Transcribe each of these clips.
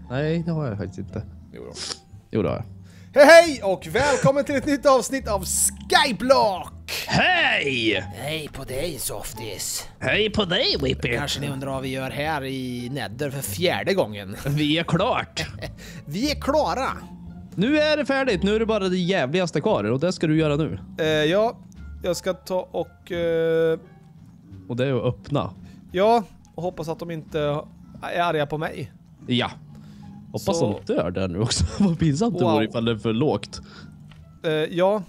Nej, det har jag faktiskt inte. Jo, det har jag. Hej och välkommen till ett nytt avsnitt av Skyblock! Hej! Hej på dig, Softis. Hej på dig, Whippy. Kanske ni undrar vad vi gör här i Nether för 4:e gången. Vi är klart. Vi är klara. Nu är det färdigt. Nu är det bara det jävligaste kvar. Och det ska du göra nu. Ja, jag ska ta och... Och det är att öppna. Ja, och hoppas att de inte är arga på mig. Ja. Hoppas de dör där nu också. Vad pinsamt det vore ifall det är för lågt. Ja.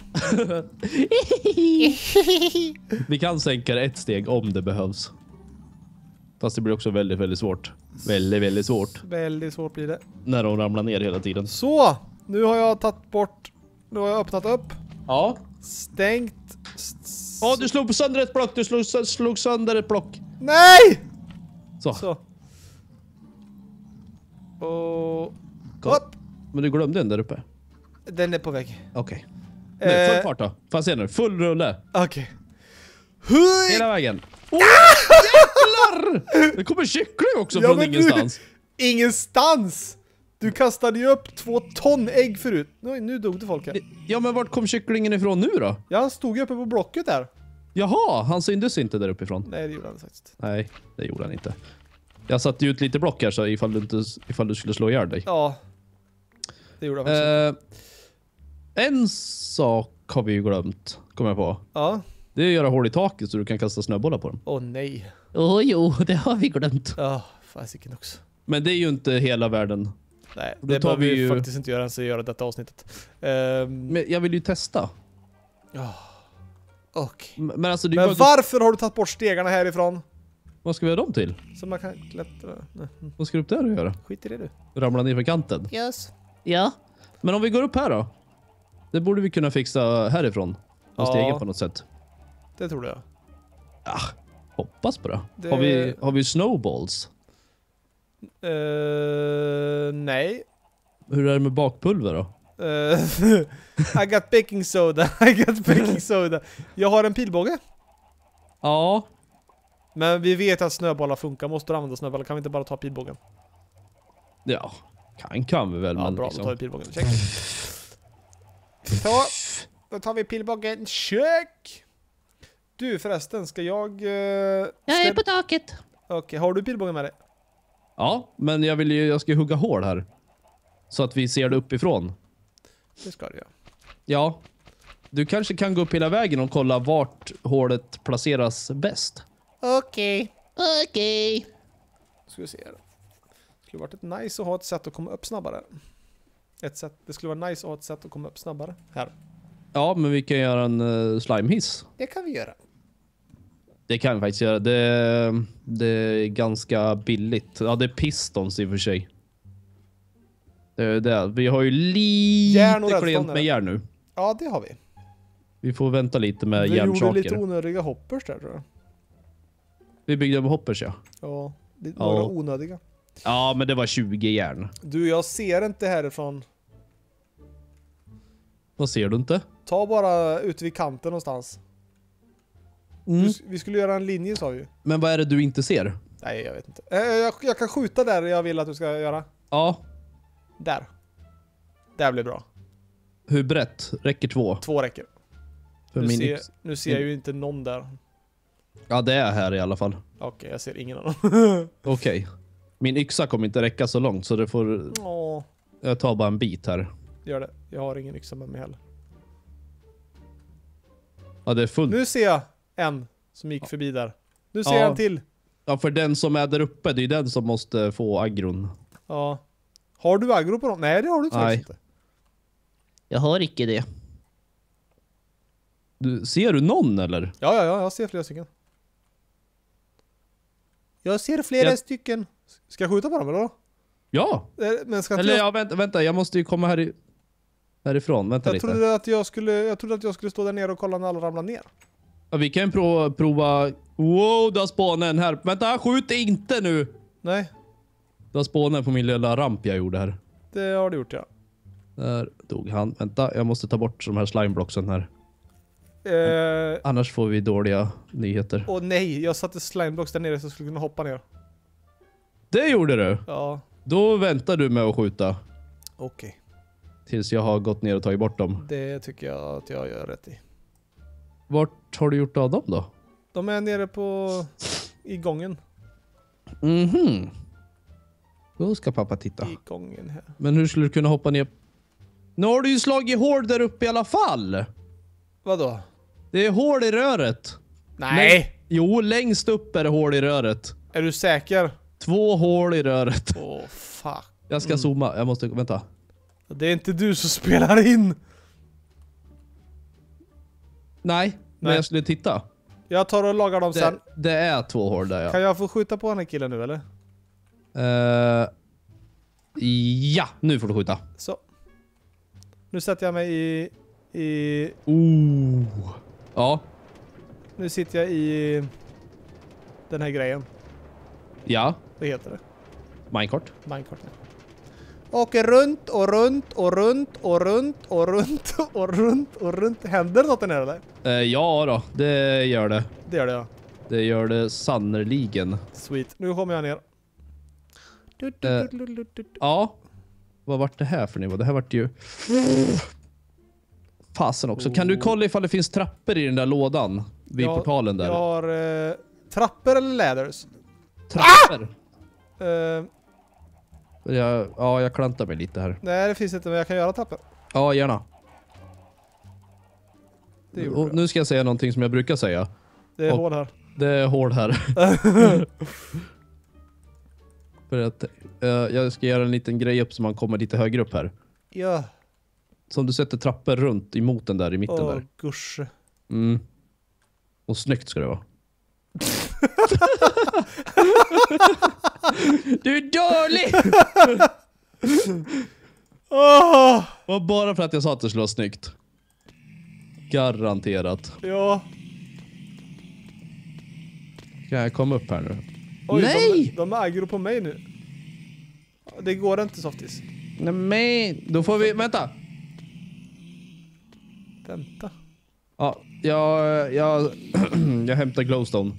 Vi kan sänka det ett steg om det behövs. Fast det blir också väldigt, väldigt svårt. Väldigt, väldigt svårt. Väldigt svårt blir det. När de ramlar ner hela tiden. Så, nu har jag tagit bort... Nu har jag öppnat upp. Ja. Stängt. Ja, du slog sönder ett block. Du slog sönder ett block. Nej! Så. Och... Upp. Men du glömde den där uppe. Den är på väg. Okej. Nu, full fart då. Får jag se nu. Full rulle. Okej. Hela vägen. Jävlar! Det kommer kyckling också från ingenstans. Ingenstans! Du kastade ju upp 2 ton ägg förut. Nu dog det folk här. Ja, men vart kom kycklingen ifrån nu då? Ja, han stod ju uppe på blocket där. Jaha, han syntes inte där uppifrån. Nej, det gjorde han faktiskt. Nej, det gjorde han inte. Jag satte ut lite block här så ifall du skulle slå ihjäl dig. Ja. Det gjorde han faktiskt. En sak har vi ju glömt, kommer jag på. Ja. Det är att göra hål i taket så du kan kasta snöbollar på dem. Åh nej. Jo, det har vi glömt. Ja, fasiken också. Men det är ju inte hela världen. Nej, Då det tar behöver vi vi ju faktiskt inte göra ens att göra detta avsnittet. Men jag vill ju testa. Okej. Men alltså, det är Men bara... varför har du tagit bort stegarna härifrån? Vad ska vi ha dem till? Så man kan klättra. Vad ska du upp där och göra? Skit i det du. Ramla ner för kanten? Yes. Ja. Men om vi går upp här då? Det borde vi kunna fixa härifrån. Och stegen på något sätt. Det tror jag. Ja, hoppas på det. Det... Har vi snowballs? Nej. Hur är det med bakpulver då? I got baking soda. I got baking soda. Jag har en pilbåge. Ja. Men vi vet att snöbollar funkar. Måste du använda snöbollar? Kan vi inte bara ta pilbågen? Ja, kan vi väl. Ja, men bra. liksom... Då tar vi pilbågen. Check. Så, då tar vi pilbågen. Check! Du förresten, ska jag... Jag är på taket. Okej, har du pilbågen med dig? Ja, men jag ska hugga hål här. Så att vi ser det uppifrån. Det ska du göra. Ja. Du kanske kan gå upp hela vägen och kolla vart hålet placeras bäst. Okej. Ska vi se här. Det skulle varit ett nice att ha ett sätt att komma upp snabbare. Det skulle vara nice att ha ett sätt att komma upp snabbare. Här. Ja, men vi kan göra en slimehiss. Det kan vi göra. Det kan vi faktiskt göra. Det är ganska billigt. Ja, det är pistons i och för sig. Det är det. Vi har ju lite klent med järn nu. Ja, det har vi. Vi får vänta lite med järnsaker. Vi gjorde lite onödiga hoppers där, tror jag. Vi byggde med hoppers, ja. Ja, några onödiga. Ja, men det var 20 järn. Du, jag ser inte härifrån. Vad ser du inte? Ta bara ut vid kanten någonstans. Vi skulle göra en linje, sa vi. Men vad är det du inte ser? Nej, jag vet inte. Jag kan skjuta där jag vill att du ska göra. Ja. Där. Där blir bra. Hur brett? Räcker 2? 2 räcker. Nu ser jag ju inte någon där. Ja, det är här i alla fall. Okej, jag ser ingen av dem. Okej. Min yxa kommer inte räcka så långt, så det får... Jag tar bara en bit här. Gör det. Jag har ingen yxa med mig heller. Ja, det är fullt. Nu ser jag en som gick förbi där. Nu ser jag en till. Ja, för den som är där uppe, det är den som måste få aggron. Ja. Har du aggro på dem? Nej, det har du faktiskt inte. Jag har inte det. Ser du någon, eller? Ja, jag ser flera stycken. Jag ser flera stycken. Ska jag skjuta på dem, eller då? Ja. Men ska eller ja, vänta. Jag måste ju komma härifrån. Vänta lite. Jag trodde att jag skulle stå där nere och kolla när alla ramlar ner. Ja, vi kan prova... Wow, där spånar en här. Vänta, skjut inte nu! Nej. Där spånar på min lilla ramp jag gjorde här. Det har du gjort, ja. Där dog han. Vänta, jag måste ta bort de här slimeblocksen här. Annars får vi dåliga nyheter. Åh nej, jag satte slimeblocks där nere så jag skulle kunna hoppa ner. Det gjorde du? Ja, Då väntar du med att skjuta. Okej. Tills jag har gått ner och tagit bort dem. Det tycker jag att jag gör rätt i. Vart har du gjort av dem då? De är nere i gången. Mhm. Då ska pappa titta. I gången här. Men hur skulle du kunna hoppa ner? Nu har du ju slagit hål där uppe i alla fall. Vadå? Det är hål i röret. Nej! Jo, längst upp är det hål i röret. Är du säker? 2 hål i röret. Åh, fuck. Jag ska zooma. Jag måste... Vänta. Det är inte du som spelar in. Nej, men jag skulle titta. Jag tar och lagar dem sen. Det är 2 hål där, ja. Kan jag få skjuta på den här killen nu, eller? Ja, nu får du skjuta. Så. Nu sätter jag mig i... Ja. Nu sitter jag i den här grejen. Ja. Vad heter det? Minecart. Minecart. Åker runt och runt och runt och runt och runt och runt och runt. Händer något där nere eller? Ja då, det gör det. Det gör det, ja. Det gör det sannerligen. Sweet. Nu kommer jag ner. Ja. Vad vart det här för nivå? Det här vart ju... Fasen också. Kan du kolla ifall det finns trappor i den där lådan? Vid portalen där. Jag har trappor eller ladders? Trappor? Ah! Jag klantar mig lite här. Nej, det finns inte, men jag kan göra trappor. Ja, gärna. Och nu ska jag säga någonting som jag brukar säga. Det är hål här. Det är hål här. För att jag ska göra en liten grej upp så man kommer lite högre upp här. Ja. Som du sätter trappor runt emot den där i mitten där. Gusch. Och snyggt ska det vara. Du är dålig! Och bara för att jag sa att det skulle vara snyggt. Garanterat. Ja. Kan jag komma upp här nu? Oj, nej! De är aggro på mig nu. Det går inte, Softis. Nej, men då får vi... Vänta! Ja, jag hämtar glowstone.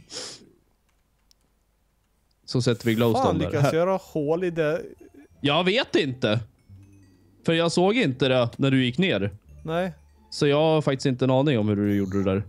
Så sätter vi glowstone fan, där. lyckas göra hål i det. Jag vet inte. För jag såg inte det när du gick ner. Nej. Så jag har faktiskt inte en aning om hur du gjorde det där.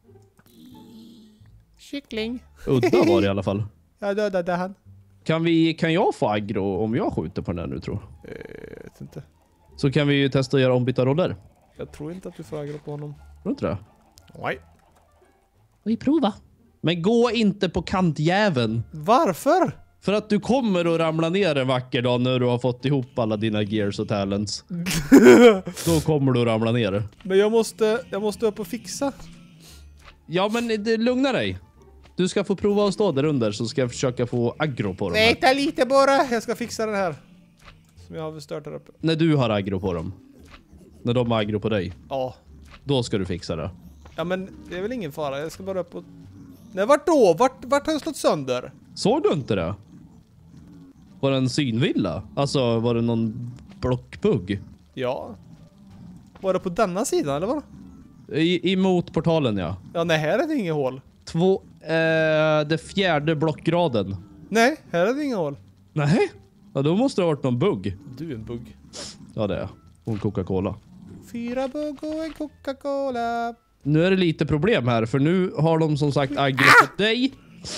Kyckling. Udda var det i alla fall. Jag dödade han. Kan jag få aggro om jag skjuter på den här nu, tror jag? Vet inte. Så kan vi ju testa att göra ombytta roller. Jag tror inte att du får aggro på honom. Tror du inte det? Nej. Vi prova. Men gå inte på kantjäveln. Varför? För att du kommer att ramla ner en vacker dag när du har fått ihop alla dina gears och talents. Då kommer du att ramla ner. Men jag måste upp och fixa. Ja, men lugna dig. Du ska få prova att stå där under så ska jag försöka få aggro på dem. Vänta lite bara. Jag ska fixa den här. Som jag har stört där uppe. När du har aggro på dem. När de har aggro på dig. Ja. Då ska du fixa det. Ja, men det är väl ingen fara. Jag ska bara upp och... Nej, vart då? Vart har jag slått sönder? Såg du inte det? Var det en synvilla? Alltså, var det någon blockbugg? Ja. Var det på denna sidan, eller vad? Emot portalen, ja. Ja, nej, här är det inget hål. Det 4:e blockgraden. Nej, här är det inga hål. Nej? Ja, då måste det ha varit någon bugg. Du är en bugg. Ja, det är. Och en Coca-Cola. 4 bugg och en Coca-Cola. Nu är det lite problem här, för nu har de som sagt aggro på dig.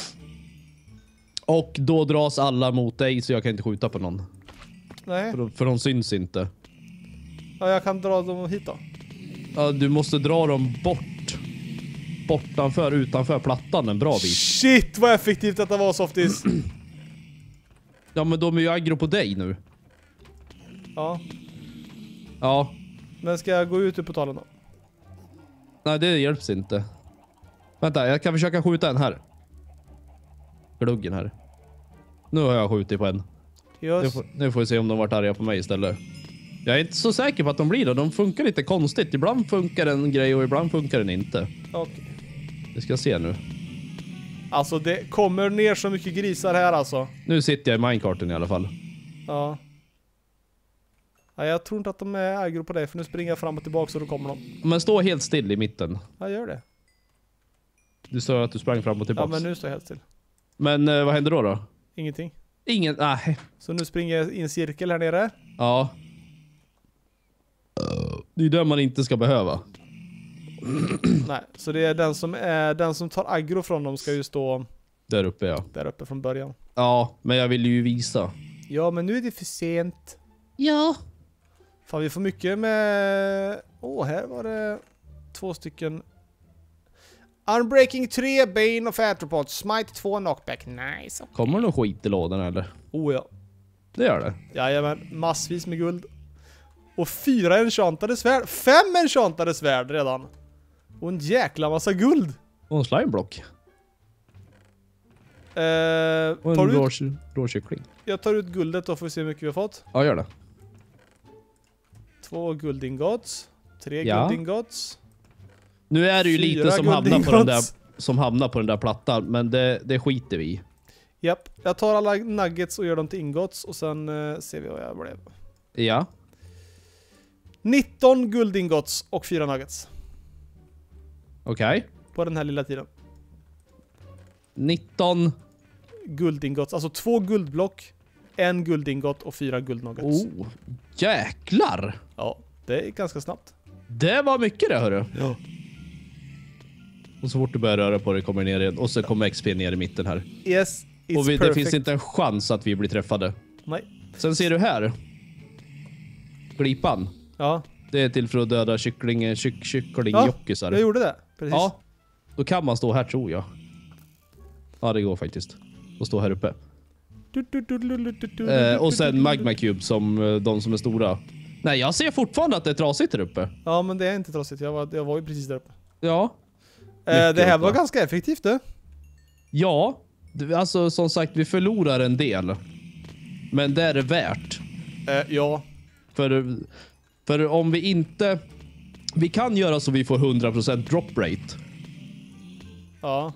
Och då dras alla mot dig, så jag kan inte skjuta på någon. Nej. För de syns inte. Ja, jag kan dra dem hit då. Ja, du måste dra dem utanför plattan en bra bit. Shit, vad effektivt detta var, Softis. Ja, men de är ju aggro på dig nu. Ja. Ja. Men ska jag gå ut ur portalen då? Nej, det hjälps inte. Vänta, jag kan försöka skjuta en här. Gluggen här. Nu har jag skjutit på en. Just. Nu får vi se om de varit arga på mig istället. Jag är inte så säker på att de blir det. De funkar lite konstigt. Ibland funkar en grej och ibland funkar den inte. Okej. Vi ska se nu. Alltså, det kommer ner så mycket grisar här alltså. Nu sitter jag i minecarten i alla fall. Ja. Ja, jag tror inte att de är aggro på dig, för nu springer jag fram och tillbaka så då kommer de. Men stå helt still i mitten. Ja, gör det. Du sa att du sprang fram och tillbaka. Ja, men nu står jag helt still. Men vad händer då? Ingenting. Ingen, nej. Så nu springer jag i en cirkel här nere. Ja. Det är det man inte ska behöva. Nej, så det är den som tar aggro från dem ska ju stå Där uppe, ja. där uppe från början. Ja, men jag vill ju visa. Ja, men nu är det för sent. Ja. Fan, vi får mycket med... här var det 2 stycken. Unbreaking 3, Bane of Arthropod, Smite 2, Knockback. Nice. Okay. Kommer det någon skit i lådan eller? Ja. Det gör det. Jajamän, massvis med guld. Och 4 enchantade svärd. 5 enchantade svärd redan. Och en jäkla massa guld. Och en slimeblock. Och Tar en råkyckling. Jag tar ut guldet och får se hur mycket vi har fått. Ja, gör det. 2 guldingots. 3 Ja. guldingots. Nu är det ju 4 lite guldingots. som hamnar på den där plattan, men det skiter vi i. Japp, jag tar alla nuggets och gör dem till ingots och sen ser vi vad jag blev. Ja. 19 guldingots och 4 nuggets. Okej. På den här lilla tiden. 19. Guldingots, alltså 2 guldblock, 1 guldingot och 4 guldnuggets. Oh, jäklar. Ja, det är ganska snabbt. Det var mycket det, hörru. Ja. Och så fort du börjar röra på det kommer det ner igen. Och så kommer XP ner i mitten här. Yes, it's och det perfect. finns inte en chans att vi blir träffade. Nej. Sen ser du här. Glipan. Ja. Det är till för att döda kycklingjockisar. Jag gjorde det. Precis. Ja. Då kan man stå här, tror jag. Ja, det går faktiskt. Och stå här uppe. Och sen Magma Cube som de som är stora. Nej, jag ser fortfarande att det är trasigt där uppe. Ja, men det är inte trasigt. Jag var ju precis där uppe. Ja. Det här var ganska effektivt, det. Ja. Alltså, som sagt, vi förlorar en del. Men det är det värt. Ja. För om vi inte... Vi kan göra så vi får 100% drop rate. Ja.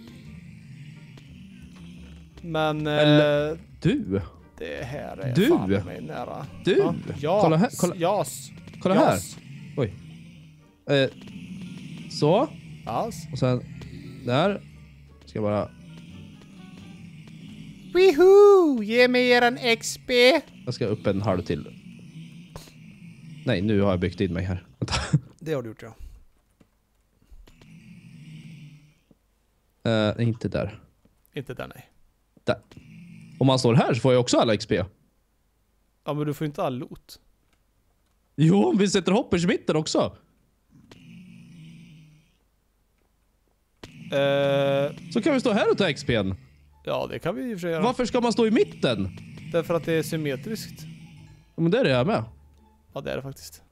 Men... Eller, du. Det här är Du. fan mig nära. Du. Ja. Kolla här. Kolla här. Oj. Så. Yes. Och sen där. Ska jag bara... Wihoo! Ge mig eran XP! Jag ska upp en halv till. Nej, nu har jag byggt in mig här. Vänta. Det har du gjort, ja. Inte där. Inte där, nej. Där. Om man står här så får jag också alla XP. Ja, men du får inte all loot. Jo, om vi sätter hoppers i mitten också. Så kan vi stå här och ta XP:n. Ja, det kan vi i och för sig göra. Varför ska man stå i mitten? Därför att det är symmetriskt. Ja, men det är det jag med. Ja, det är det faktiskt.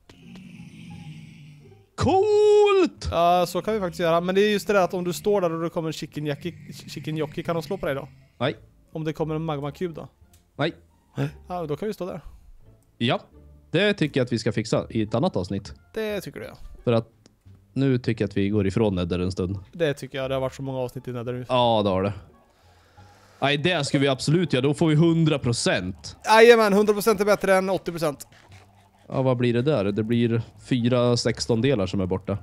Coolt! Ja, så kan vi faktiskt göra. Men det är just det där att om du står där och det kommer en chicken jockey, kan de slå på dig då? Nej. Om det kommer en magma cube då? Nej. Ja, då kan vi stå där. Ja. Det tycker jag att vi ska fixa i ett annat avsnitt. Det tycker du, ja. För att nu tycker jag att vi går ifrån Nether en stund. Det tycker jag. Det har varit så många avsnitt i Nether nu. Ja, det har det. Nej, det ska vi absolut göra. Då får vi 100%. Jajamän, 100% är bättre än 80%. Ja, vad blir det där? Det blir 4 16-delar som är borta.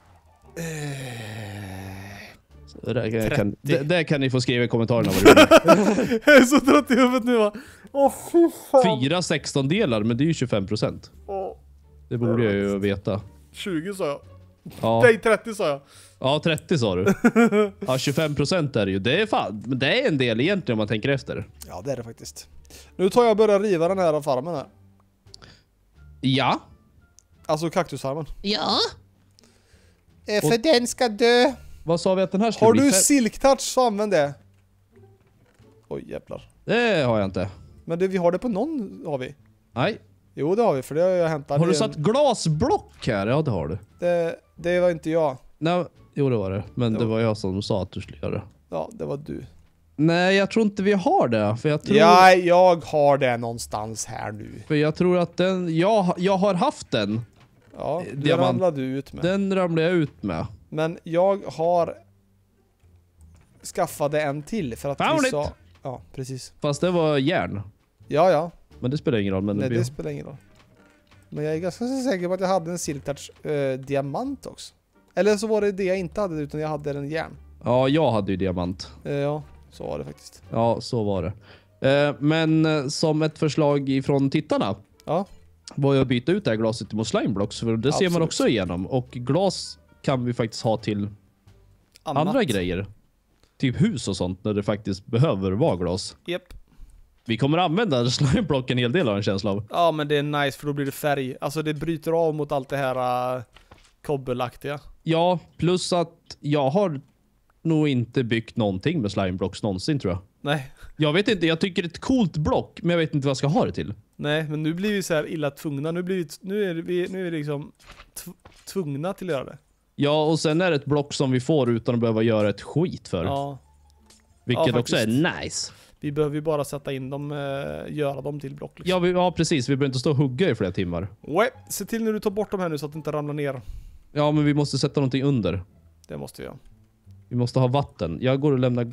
Så det kan ni få skriva i kommentarerna. Jag är så trött i huvudet nu, va? Åh, fy fan. 4 16-delar, men det är ju 25%. Det borde jag ju veta. 20 sa jag. Ja. Nej, 30 sa jag. Ja, 30 sa du. Ja, 25% är det ju. Det är fan, men det är en del egentligen om man tänker efter. Ja, det är det faktiskt. Nu tar jag och börjar riva den här farmen här. Ja. Alltså kaktusfarmen. Ja. För den ska dö. Vad sa vi att den här skulle Har bli? du silktouch så använd det. Oj, jävlar. Det har jag inte. Men det, vi har det på någon, har vi. Nej. Jo, det har vi, för det har jag hämtat. Har du satt glasblock här? Ja, det har du. Det var inte jag. Nej, jo det var det. Men Jo. det var jag som sa att du skulle göra det. Ja, det var du. Nej, jag tror inte vi har det. För jag tror, Ja, jag har det någonstans här nu. för jag tror att den... Jag har haft den. Ja, det Diamant. ramlade du ut med. Den ramlade jag ut med. Men jag har skaffade en till för att Found vi it. sa... Ja, precis. Fast det var järn. Ja. Men det spelar ingen roll. Men Nej, det det spelar ingen roll. Men jag är ganska säker på att jag hade en silktouch diamant också. Eller så var det det jag inte hade, utan jag hade en järn. Ja, jag hade ju diamant. Ja, så var det faktiskt. Ja, så var det. Men som ett förslag ifrån tittarna var jag att byta ut det här glaset mot slimeblocks. För det ser man också igenom. Och glas kan vi faktiskt ha till andra grejer. Typ hus och sånt när det faktiskt behöver vara glas. Japp. Vi kommer använda slimeblock en hel del av en känsla av. Ja, men det är nice för då blir det färg. Alltså det bryter av mot allt det här kobbelaktiga. Ja, plus att jag har nog inte byggt någonting med slimeblocks någonsin, tror jag. Nej. Jag vet inte, jag tycker det är ett coolt block, men jag vet inte vad jag ska ha det till. Nej, men nu blir vi så här illa tvungna. Nu är vi liksom tvungna till att göra det. Ja, och sen är det ett block som vi får utan att behöva göra ett skit för. Ja. Vilket också är nice. Vi behöver ju bara sätta in dem, göra dem till block. Liksom. Ja, precis. Vi behöver inte stå och hugga i flera timmar. Nej, se till när du tar bort dem här nu så att det inte ramlar ner. Ja, men vi måste sätta någonting under. Det måste vi göra. Vi måste ha vatten. Jag går och lämnar...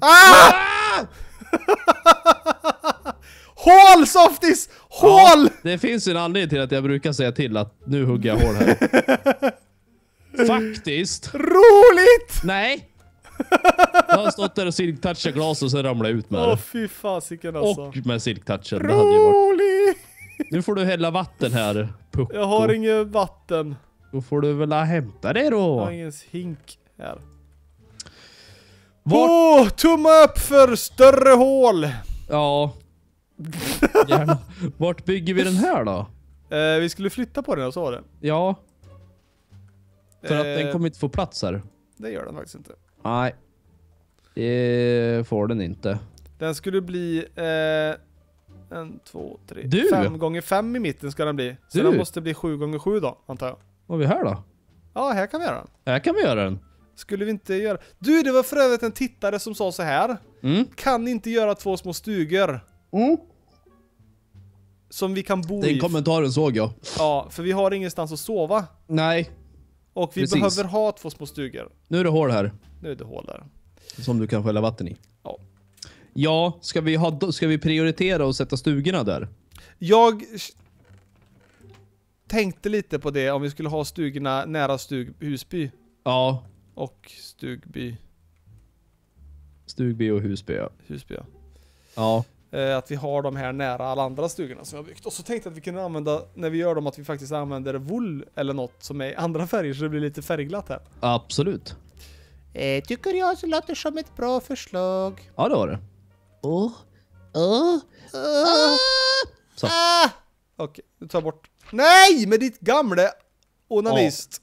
Hål, Softis! Hål! Ja, det finns en anledning till att jag brukar säga till att nu hugger jag hål här. Faktiskt. Roligt! Nej. Jag har stått där och silktouchat glas och sen ramlar jag ut med det. Åh, fy fasiken alltså. Och med silktouchen. Roligt! Nu får du hälla vatten här, Pucko. Jag har inget vatten. Då får du väl hämta det då. Jag har ingen hink här. Åh, tumma upp för större hål! Ja. Gärna. Vart bygger vi den här då? Vi skulle flytta på den, så var det. Ja. För att den kommer inte få plats här. Det gör den faktiskt inte. Nej. Det får den inte. Den skulle bli 1, 2, 3, 5 gånger 5 i mitten ska den bli. Så den måste bli 7 gånger 7 då, antar jag. Vad är vi här då? Ja, här kan vi göra den. Här kan vi göra den. Skulle vi inte göra... Du, det var för övrigt en tittare som sa så här. Kan inte göra 2 små stugor. Som vi kan bo i. Den kommentaren såg jag. Ja, för vi har ingenstans att sova. Nej. Och vi behöver ha 2 små stugor. Nu är det hål här. Nu är det hål där. Som du kan skälla vatten i. Ja. Ja, ska vi prioritera och sätta stugorna där? Jag tänkte lite på det om vi skulle ha stugorna nära Husby. Ja. Och Stugby. Stugby och Husby, ja. Husby, ja. Ja. Att vi har de här nära alla andra stugorna som jag har byggt. Och så tänkte jag att vi kunde använda, när vi gör dem, att vi faktiskt använder wool eller något som är andra färger så det blir lite färgglatt här. Absolut. Tycker jag så låter som ett bra förslag. Ja, det var det. Så. Okej, du tar bort. Nej, med ditt gamla onanist.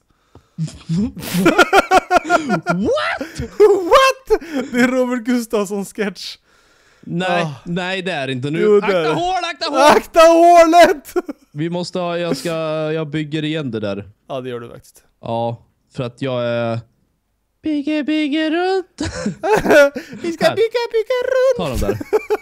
What? Det är Robert Gustafsson sketch. Nej, nej det är inte nu. Jo, akta hålet! Vi måste ha, jag bygger igen det där. Ja, det gör du faktiskt. Ja, för att jag är... Bygger runt. Vi ska bygga runt. Ta dem där.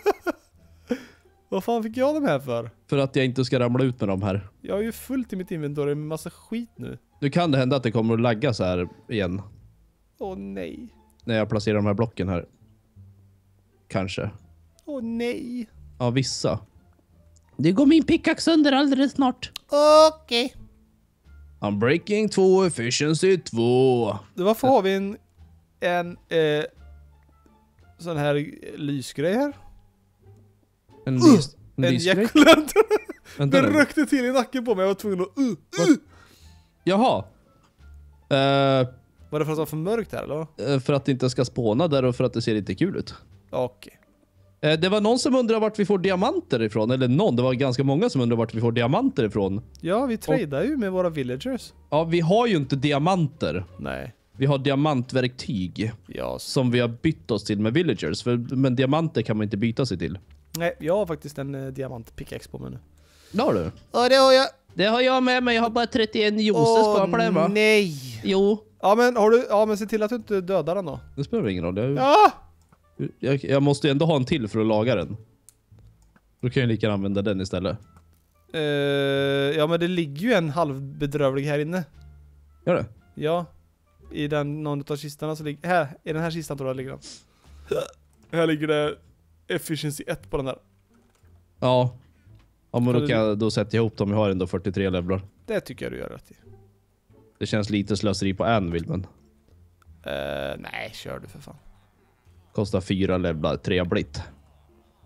Vad fan fick jag dem här för? För att jag inte ska ramla ut med dem här. Jag har ju fullt i mitt inventory med massa skit nu. Nu kan det hända att det kommer att lagga så här igen. Åh nej. När jag placerar de här blocken här. Kanske. Åh nej. Ja, vissa. Det går min pickaxe under alldeles snart. Okej. Unbreaking 2, efficiency 2. Varför har vi en sån här lysgrej här? En lysgrej? Den rökte till i nacken på mig. Jag var tvungen att... Jaha. Var det för att det var för mörkt här, eller? För att det inte ska spåna där och för att det ser lite kul ut. Okej. Det var någon som undrar vart vi får diamanter ifrån. Eller det var ganska många som undrar vart vi får diamanter ifrån. Ja, vi tradar ju med våra villagers. Ja, vi har ju inte diamanter. Nej. Vi har diamantverktyg. Ja. Som vi har bytt oss till med villagers. Men diamanter kan man inte byta sig till. Nej, jag har faktiskt en diamant pickaxe på mig nu. Det har du? Ja, det har jag. Det har jag med, men jag har bara 31 juices kvar på den, va? Nej. Jo. Ja, men har du... Ja, men se till att du inte dödar den då. Det spelar ingen roll. Ja! Jag måste ju ändå ha en till för att laga den. Då kan jag lika gärna använda den istället. Ja, men det ligger ju en halvbedrövlig här inne. Gör det? Ja. I någon av kistorna så ligger... Här, i den här kistan tror jag ligger den. Här ligger det efficiency 1 på den där. Ja. Ja, men då kan jag då sätta ihop dem. Jag har ändå 43 levlar. Det tycker jag du gör rätt i. Det känns lite slöseri på Anvil, men... Nej, kör du för fan. Kostar 4 levlar, 3 blitt.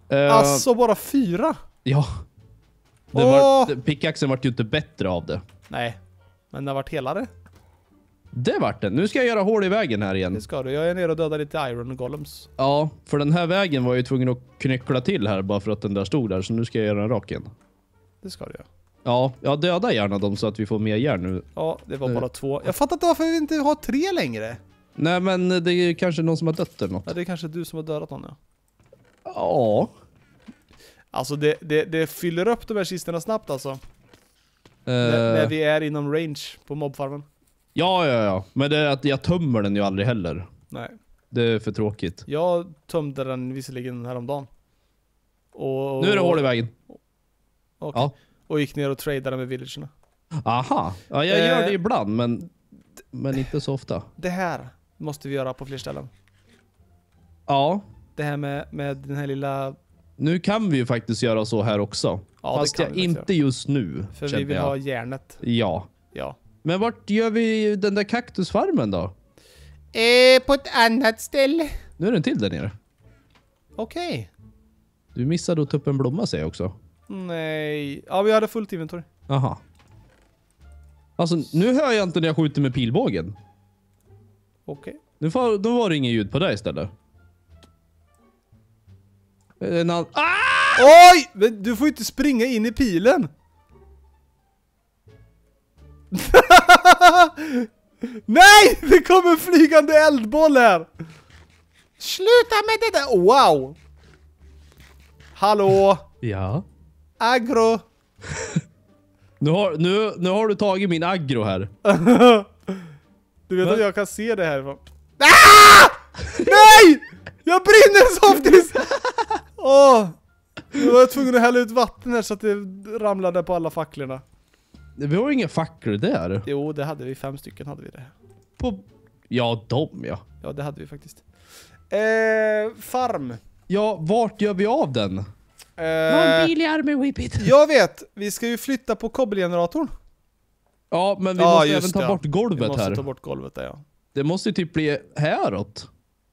Alltså bara 4? Ja. Pickaxen vart ju inte bättre av det. Nej, men det har varit helare. Det vart det. Nu ska jag göra hål i vägen här igen. Det ska du. Jag är nere och dödar lite iron golems. Ja, för den här vägen var jag ju tvungen att knyckla till här bara för att den där stod där. Så nu ska jag göra den rak igen. Det ska du göra. Ja, döda gärna dem så att vi får mer järn nu. Ja, det var bara 2. Jag fattar inte varför vi inte har 3 längre. Nej, men det är kanske någon som har dött eller något. Ja, det är kanske du som har dödat någon, ja. Ja. Alltså det fyller upp de här kistorna snabbt alltså. När vi är inom range på mobfarmen. Ja. Men det är att jag tömmer den ju aldrig heller. Nej. Det är för tråkigt. Jag tömde den visserligen häromdagen. Och Nu är det hål i vägen. Okay. Ja. Och gick ner och tradade med villagerna. Aha. Ja, jag gör det ibland, men inte så ofta. Det här måste vi göra på fler ställen. Ja. Det här med den här lilla... Nu kan vi ju faktiskt göra så här också. Ja, fast jag inte just nu. För vi vill ha järnet. Ja. Ja. Men vart gör vi den där kaktusfarmen då? På ett annat ställe. Nu är den till där nere. Okej. Du missade att ta upp en blomma, säger jag också. Nej. Ja, vi hade fullt inventory. Aha. Alltså, nu hör jag inte när jag skjuter med pilbågen. Okej. Då var det ingen ljud på dig istället. Oj! Men du får inte springa in i pilen. Nej! Det kommer flygande eldboll här. Sluta med det där. Wow. Hallå. Ja. Agro. Nu har du tagit min aggro här. Du vet att jag kan se det här. Ah! Nej! Jag brinner softis! Åh! Nu var jag tvungen att hälla ut vatten här så att det ramlade på alla facklorna. Vi har inga facklor där. Jo, det hade vi. 5 stycken hade vi det. Ja, ja. Ja, det hade vi faktiskt. Farm. Ja, vart gör vi av den? Någon bil i armen, Whippet. Jag vet. Vi ska ju flytta på kobbelgeneratorn. Ja, men vi måste även ta bort vi golvet måste här. ta bort golvet där, ja. Det måste ju typ bli häråt.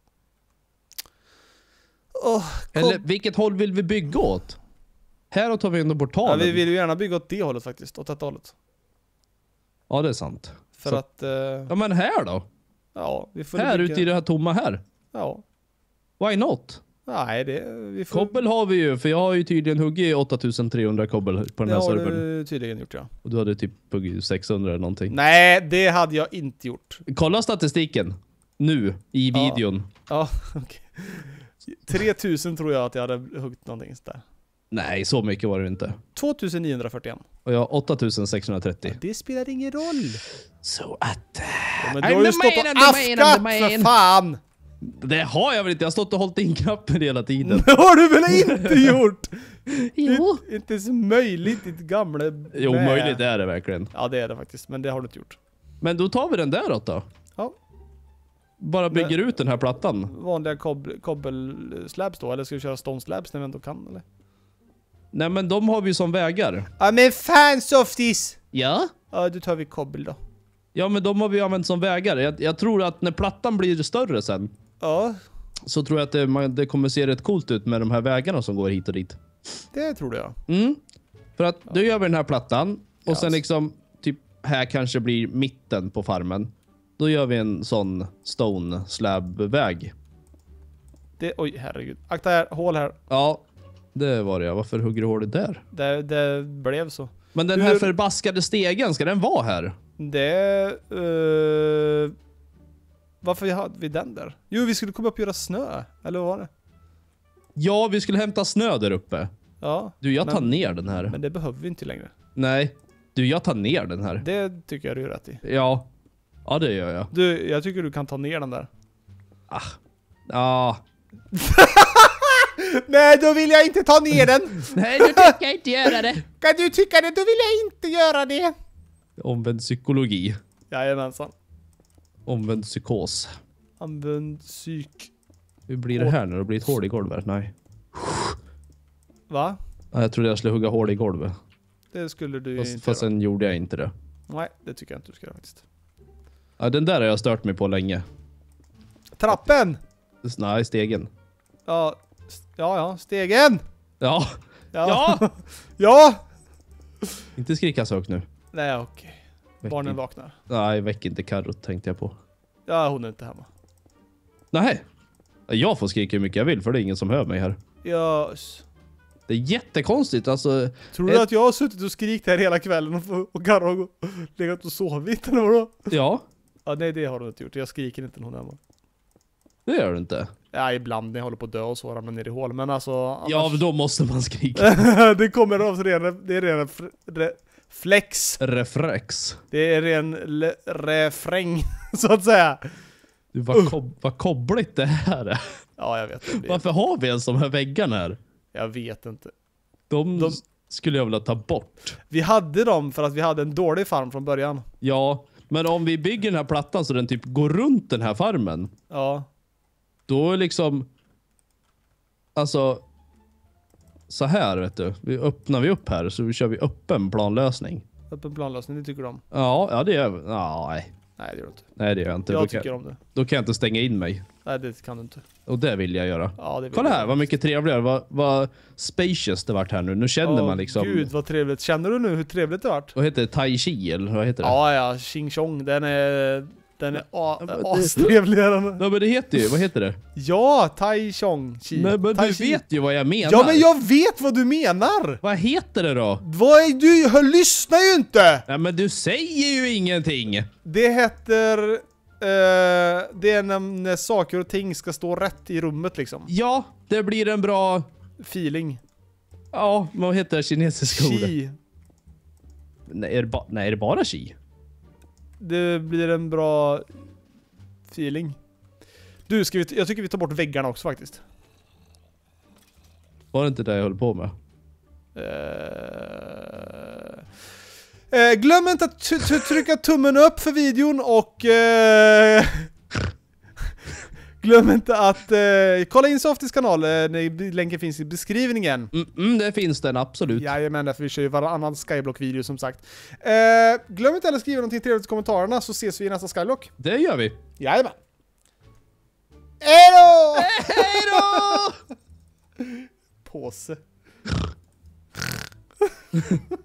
Eller vilket håll vill vi bygga åt? Häråt har vi ändå portalen. Ja, vi vill ju gärna bygga åt det hållet faktiskt. Åt det hållet. Ja, det är sant. För så att... ja, men här då? Ja, vi får här bygga... ute i det här tomma här? Ja. Why not? Nej, vi får... Kobbel har vi ju, för jag har ju tydligen huggit 8300 kobbel på den här servern. Det har du tydligen gjort, ja. Och du hade typ huggit 600 eller någonting. Nej, det hade jag inte gjort. Kolla statistiken. Nu, i videon. Ja, okej. 3000 tror jag att jag hade huggit någonting där. Nej, så mycket var det inte. 2941. Och jag har 8630. Ja, det spelar ingen roll. Så att... Ja, men du har ju stått och afkat för fan! Det har jag väl inte. Jag har stått och hållit in knappen hela tiden. Det har du väl inte gjort? Jo. Inte så möjligt, ditt gamla... Jo, möjligt är det verkligen. Ja, det är det faktiskt. Men det har du inte gjort. Men då tar vi den där då. Ja. Bara bygger ut den här plattan. Vanliga kobbelslabs då? Eller ska vi köra stone slabs när vi ändå kan, eller? Nej, men de har vi som vägar. Ja, men fan Softis! Ja? Ja, då tar vi kobbel då. Ja, men de har vi använt som vägar. Jag tror att när plattan blir större sen, ja, så tror jag att det kommer se rätt coolt ut med de här vägarna som går hit och dit. Det tror jag. För att då gör vi den här plattan och sen liksom typ här kanske blir mitten på farmen. Då gör vi en sån stone slab väg. Oj, herregud. Akta här, hål här. Ja, det var det. Varför hugger du hålet där? Det blev så. Men den här förbaskade stegen, ska den vara här? Varför hade vi den där? Jo, vi skulle komma upp och göra snö. Eller vad var det? Ja, vi skulle hämta snö där uppe. Ja. Du, jag tar ner den här. Men det behöver vi inte längre. Nej. Du, jag tar ner den här. Det tycker jag du är rätt i. Ja. Ja, det gör jag. Du, jag tycker du kan ta ner den där. Ja. Nej, då vill jag inte ta ner den. Nej, du tycker jag inte göra det. Kan du tycka det? Då vill jag inte göra det. Omvänd psykologi. Jajamensan. Omvänd psykos. Omvänd psyk. Hur blir det här när det blir ett hål i golvet? Nej. Va? Ja, jag trodde jag skulle hugga hål i golvet. Det skulle du inte fast sen gjorde jag inte det. Nej, det tycker jag inte du ska göra faktiskt. Ja, den där har jag stört mig på länge. Trappen! Nej, stegen. Ja, Ja, stegen! Ja. Ja! Ja! Inte skrika så högt nu. Nej, okej. Barnen vaknar. Nej, väck inte Karro, tänkte jag på. Ja, hon är inte hemma. Nej. Jag får skrika hur mycket jag vill, för det är ingen som hör mig här. Yes. Det är jättekonstigt, alltså. Tror du att jag har suttit och skrikt här hela kvällen och Karro har legat och sovit eller vadå? Ja, Ja, nej, det har hon inte gjort. Jag skriker inte när hon är hemma. det gör du inte. Ja, ibland när jag håller på att dö och så ramlar ner i hål. Men alltså... Annars... Ja, då måste man skrika. det kommer av det är ren reflex. Reflex. Det är ren refräng, så att säga. Du, vad kobbligt det här är. Ja, jag vet. Varför har vi ens de här väggarna här? Jag vet inte. De skulle jag vilja ta bort. Vi hade dem för att vi hade en dålig farm från början. Ja, men om vi bygger den här plattan så den typ går runt den här farmen. Ja. Då är liksom... Alltså... Så här, vet du. Öppnar vi upp här så kör vi öppen planlösning. Öppen planlösning, det tycker du om? Ja, det gör... Ja, nej. Nej, det gör du inte. Nej, det gör jag inte. Jag tycker om det. Då kan jag inte stänga in mig. Nej, det kan du inte. Och det vill jag göra. Ja, det vill Kolla jag. här, vad mycket trevligare. Vad spacious det vart här nu. Nu känner man liksom... Gud, vad trevligt. Känner du nu hur trevligt det vart? Vad heter det? Tai Chi, eller vad heter det? Ja, Xing Chong. Den är astrevligare. Ja, men det heter ju... Vad heter det? Ja, Tai Chong Chi. Nej, men tai du chi. vet ju vad jag menar. Ja, men jag vet vad du menar! Vad heter det då? Du lyssnar ju inte! Ja, men du säger ju ingenting. Det heter... det är när saker och ting ska stå rätt i rummet liksom. Ja, det blir en bra... Feeling. Ja, vad heter det kinesiska ordet? Chi. Nej, är det bara chi? Det blir en bra feeling. Du, jag tycker vi tar bort väggarna också faktiskt. Var det inte det jag höll på med? Glöm inte att trycka tummen upp för videon och glöm inte att kolla in Softies kanal. Länken finns i beskrivningen. Det finns den, absolut. Jajamän, därför vi kör ju varannan Skyblock-video som sagt. Glöm inte att skriva någonting trevligt i kommentarerna så ses vi i nästa Skyblock. Det gör vi. Jajamän. Hejdå! Hejdå! Påse.